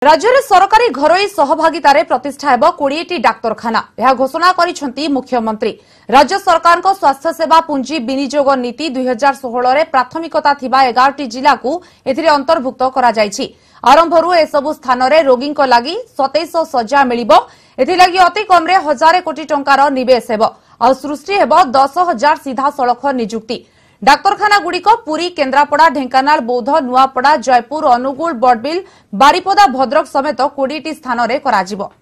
राज्य में सरकारी घरोई सहभागितार प्रतिष्ठा हेब 20टी डाक्तरखाना यह घोषणा करिसेंती मुख्यमंत्री। राज्य सरकार स्वास्थ्य सेवा पुंजी विनियोग नीति 2016 रे प्राथमिकता थिबा 11टी जिला को एथिरे अंतर्भुक्त करा जायछि। आरंभरू एसबु स्थान रे रोगी लगी 2700 शज्या मिलिबो। एथिलागि अति कम रे 1000 कोटी टंकार निवेश हेब आ सृष्टि हेब 10,000 सीधा सड़क नियुक्ति। डाक्तरखाना गुड़िक पुरी, केन्द्रापड़ा, ढेंकानाल, बौद्ध, नुआपड़ा, जयपुर, अनुगुल, बड़बिल, बारिपदा, भद्रक समेत 20टी स्थान रे कराजिबो।